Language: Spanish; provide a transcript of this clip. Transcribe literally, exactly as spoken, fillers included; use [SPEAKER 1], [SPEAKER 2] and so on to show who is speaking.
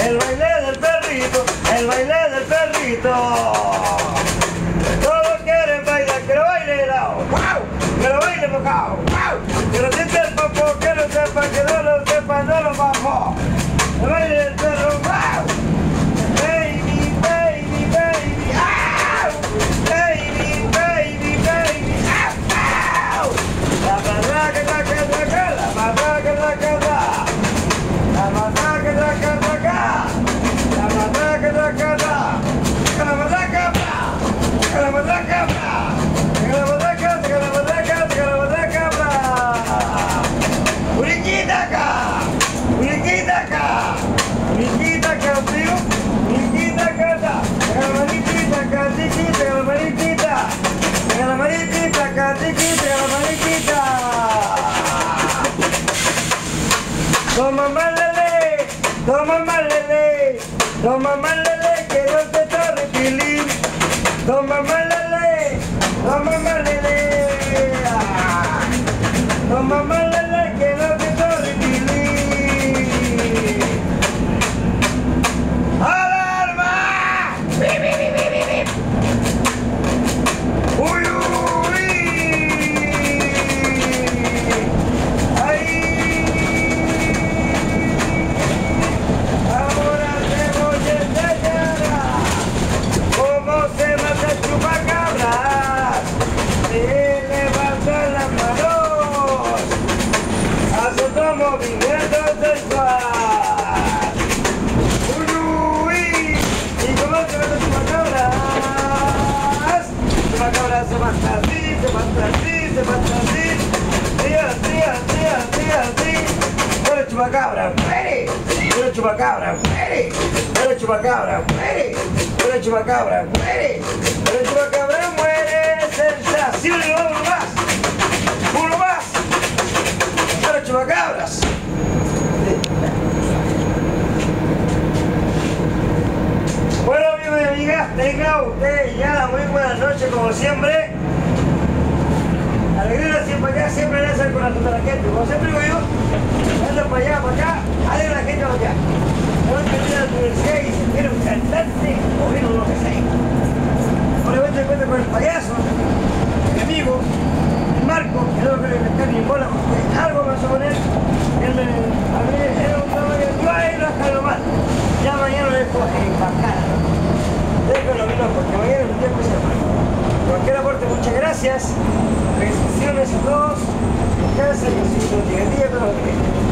[SPEAKER 1] el baile del perrito, el baile del perrito. Todos quieren bailar, que lo baile helado, wow, que lo baile mojado, wow, que lo siente el popo, que lo sepa, que no lo sepa, no lo bajo. El baile del perro, wow, baby, baby, baby, ah, baby, baby, baby, ah, la barraca, la carraca, la barraca, la carraca, la barraca, la carraca, la barraca, la carraca, la barraca, la barraca, la barraca, la barraca, la barraca, uriquita acá, uriquita acá, uriquita acá, tío, uriquita acá, la mariquita acá, chiquita, la mariquita, la mariquita acá, chiquita, la mariquita. Toma más lele, toma más lele, toma más lele, que no te torre pilín. Toma más lele, toma más lele, ah. Toma más lele, que no te torre pilín. ¡Alarma! ¡Bi, bi, bi, bi, bi, bi! ¡Uy, uy! ¡Ay! Ahora te voy a enseñar cómo se mata el chupacabras. Se levanta las manos, hace otro movimiento sexual. ¡Uy, uy! ¿Y cómo se mata el chupacabras? Chupacabras se mata así, se mata así, se mata así. Sí, así, así, así, así. Pero chupacabra, muere. Pero chupacabra, muere. Pero chupacabra, muere. Pero chupacabra, muere. Pero chupacabra muere. Sensación, y uno más. Uno más. Pero chupacabras. Bueno, amigos y amigas, tengan ustedes ya muy buenas noches como siempre. Alegría siempre acá, siempre le hace el corazón de la gente. Como siempre digo yo, anda para allá, para acá, alegra la gente para allá. No es que viene a la universidad y se quiere un cantante o viene lo que sea. Obviamente me encuentro con el payaso, mi amigo, el Marco, que no creo que me esté ni en bola porque algo me pasó con él. Él me, a mí, era un trabajo que yo ahí no escalo mal. Ya mañana lo dejo en bacana. Déjalo mi loco, porque mañana es un tiempo se llama. Cualquier aporte, muchas gracias. Felicitaciones a todos. Casa y así, no tiene día, pero no tiene.